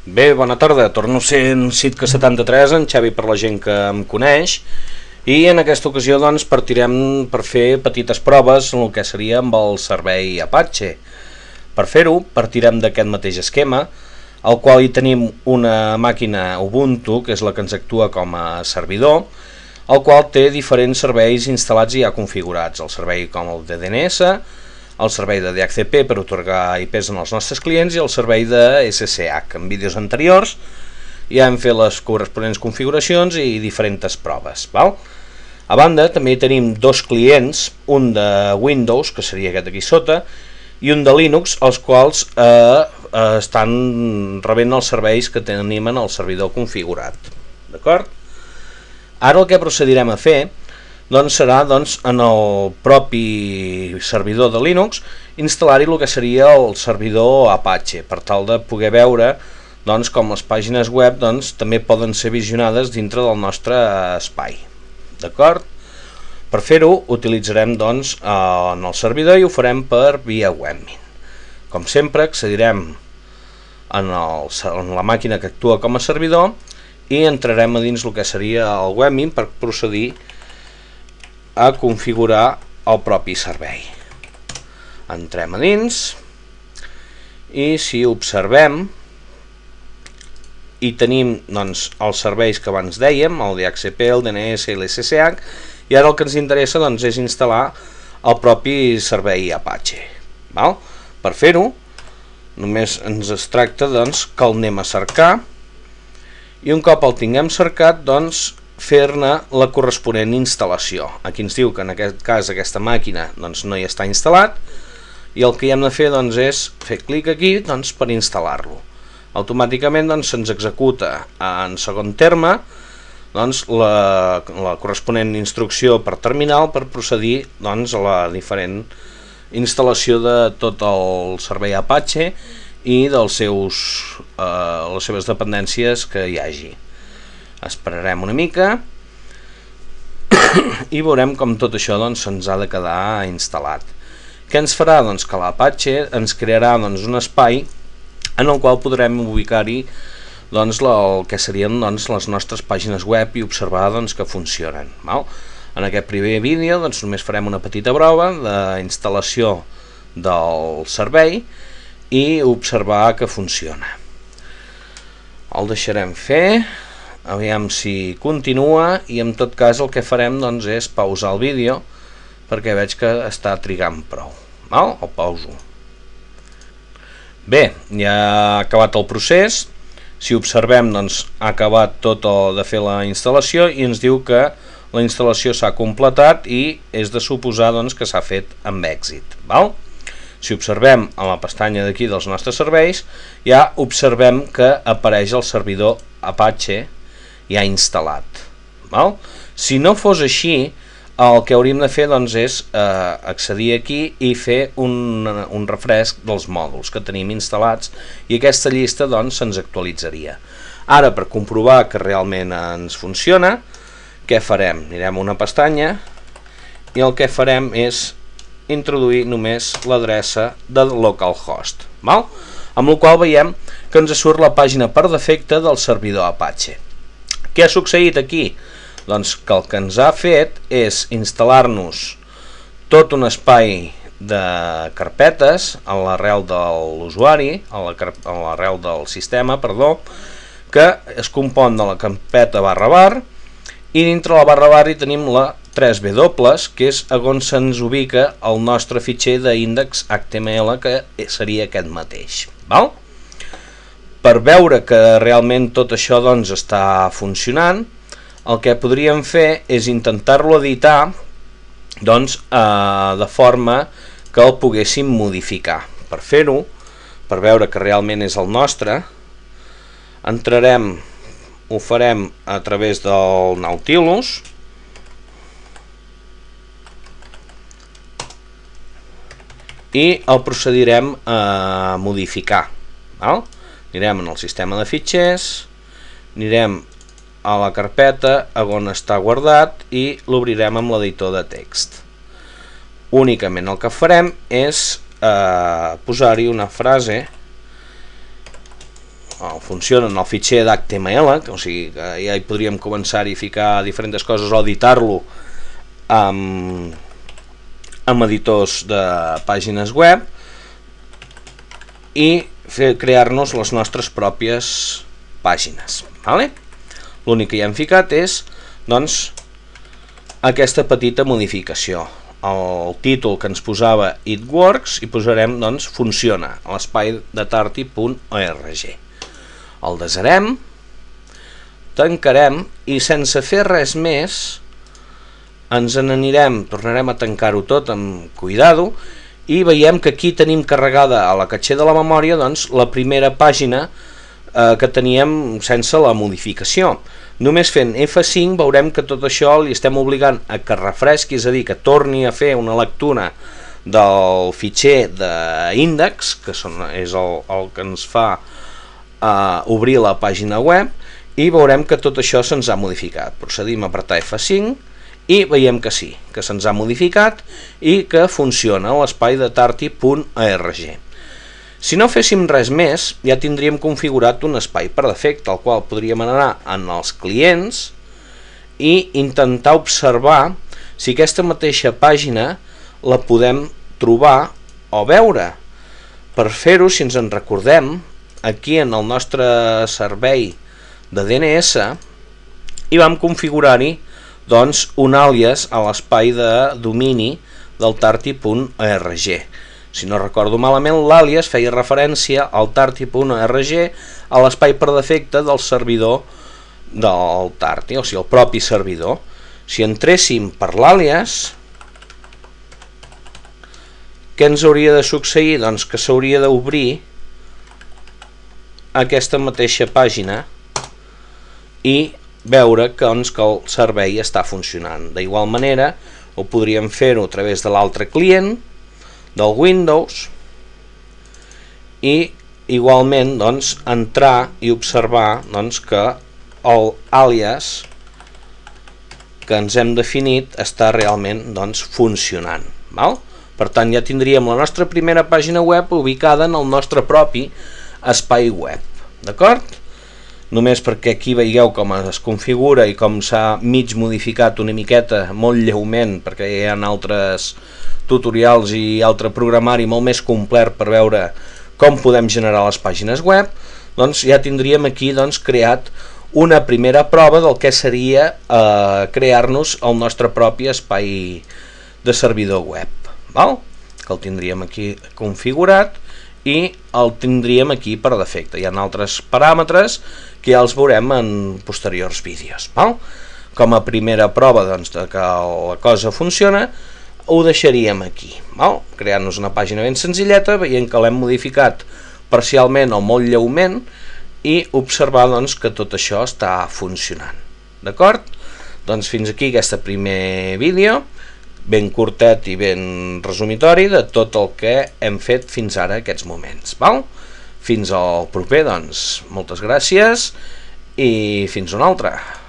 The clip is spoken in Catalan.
Bé, bona tarda, torno a ser en Sitca73, en Xavi per la gent que em coneix, i en aquesta ocasió doncs partirem per fer petites proves en el que seria amb el servei Apache. Per fer-ho partirem d'aquest mateix esquema, al qual hi tenim una màquina Ubuntu, que és la que ens actua com a servidor, el qual té diferents serveis instal·lats i ja configurats, el servei com el de DNS, el servei de DHCP per otorgar IPs als nostres clients i el servei de SSH. En vídeos anteriors ja hem fet les corresponents configuracions i diferents proves. Val? A banda també tenim dos clients, un de Windows, que seria aquest aquí sota, i un de Linux, els quals estan rebent els serveis que tenim en el servidor configurat. D'acord? Ara el que procedirem a fer serà en el propi servidor de Linux instal·lar-hi el que seria el servidor Apache, per tal de poder veure com les pàgines web també poden ser visionades dintre del nostre espai. D'acord? Per fer-ho utilitzarem en el servidor i ho farem per via webmin. Com sempre accedirem en la màquina que actua com a servidor i entrarem a dins el que seria el webmin per procedir a configurar el propi servei. Entrem a dins i si observem hi tenim els serveis que abans dèiem, el DHCP, el DNS i l'SSH, i ara el que ens interessa és instal·lar el propi servei Apache. Val? Per fer-ho només ens es tracta que el anem a cercar i un cop el tinguem cercat fer-ne la corresponent instal·lació. Aquí ens diu que en aquest cas aquesta màquina no hi està instal·lat i el que hi hem de fer és fer clic aquí per instal·lar-lo. Automàticament se'ns executa en segon terme la corresponent instrucció per terminal per procedir a la diferent instal·lació de tot el servei Apache i de les seves dependències que hi hagi. Esperarem una mica i veurem com tot això se'ns ha de quedar instal·lat. Què ens farà? Que l'Apache ens crearà un espai en el qual podrem ubicar-hi el que serien les nostres pàgines web i observar que funcionen. En aquest primer vídeo només farem una petita prova d'instal·lació del servei i observar que funciona. El deixarem fer, aviam si continua i en tot cas el que farem és pausar el vídeo perquè veig que està trigant prou. El pauso. Bé, ja ha acabat el procés. Si observem ha acabat tot de fer la instal·lació i ens diu que la instal·lació s'ha completat i és de suposar que s'ha fet amb èxit. Si observem a la pestanya d'aquí dels nostres serveis ja observem que apareix el servidor Apache ja instal·lat. Si no fos així, el que hauríem de fer és accedir aquí i fer un refresc dels mòduls que tenim instal·lats i aquesta llista se'ns actualitzaria. Ara, per comprovar que realment ens funciona, què farem? Anirem a una pestanya i el que farem és introduir només l'adreça de localhost, amb la qual veiem que ens surt la pàgina per defecte del servidor Apache. Què ha succeït aquí? Que el que ens ha fet és instal·lar-nos tot un espai de carpetes a l'arrel de l'usuari, a l'arrel del sistema, que es compon de la carpeta /var i dintre la /var hi tenim la 3W, que és on se'ns ubica el nostre fitxer d'índex HTML, que seria aquest mateix. Per veure que realment tot això està funcionant, el que podríem fer és intentar-lo editar de forma que el poguéssim modificar. Per fer-ho, per veure que realment és el nostre, ho farem a través del Nautilus i el procedirem a modificar. Anirem en el sistema de fitxers, anirem a la carpeta on està guardat i l'obrirem amb l'editor de text. Únicament el que farem és posar-hi una frase funciona en el fitxer d'HTML, o sigui que ja hi podríem començar a ficar diferents coses o editar-lo amb editors de pàgines web i crear-nos les nostres pròpies pàgines. L'únic que ja hem ficat és doncs, aquesta petita modificació. El títol que ens posava It Works i posarem doncs, funciona a l'espai de tarty.org. El desarem, tancarem i sense fer res més ens n'anirem, tornarem a tancar-ho tot amb cuidado i veiem que aquí tenim carregada a la caché de la memòria doncs, la primera pàgina que teníem sense la modificació. Només fent F5 veurem que tot això li estem obligant a que refresqui, és a dir, que torni a fer una lectura del fitxer d'índex, que és el que ens fa obrir la pàgina web, i veurem que tot això se'ns ha modificat. Procedim a apretar F5 i veiem que sí, que se'ns ha modificat i que funciona a l'espai de tarty.org. Si no féssim res més, ja tindríem configurat un espai per defecte, al qual podríem anar en els clients i intentar observar si aquesta mateixa pàgina la podem trobar o veure. Per fer-ho, si ens en recordem, aquí en el nostre servei de DNS hi vam configurar-hi doncs, un àlies a l'espai de domini del tarty.org. Si no recordo malament, l'àlies feia referència al tarty.org a l'espai per defecte del servidor del Tarty, o sigui, el propi servidor. Si entréssim per l'àlies, què ens hauria de succeir? Doncs que s'hauria d'obrir aquesta mateixa pàgina i veure que el servei està funcionant. D'igual manera, ho podríem fer-ho a través de l'altre client, del Windows, i igualment doncs, entrar i observar doncs, que l'àlies que ens hem definit està realment doncs, funcionant. Per tant, ja tindríem la nostra primera pàgina web ubicada en el nostre propi espai web. D'acord? Només perquè aquí veieu com es configura i com s'ha mig modificat una miqueta, molt lleument, perquè hi ha altres tutorials i altre programari molt més complet per veure com podem generar les pàgines web, doncs ja tindríem aquí creat una primera prova del que seria crear-nos el nostre propi espai de servidor web, que el tindríem aquí configurat i el tindríem aquí per defecte. Hi ha altres paràmetres que ja els veurem en posteriors vídeos. Com a primera prova de que la cosa funciona, ho deixaríem aquí, creant-nos una pàgina ben senzilleta, veient que l'hem modificat parcialment o molt lleument i observar que tot això està funcionant. D'acord? Doncs fins aquí aquest primer vídeo, ben curtet i ben resumitori de tot el que hem fet fins ara aquests moments. Fins al proper, doncs, moltes gràcies i fins una altra.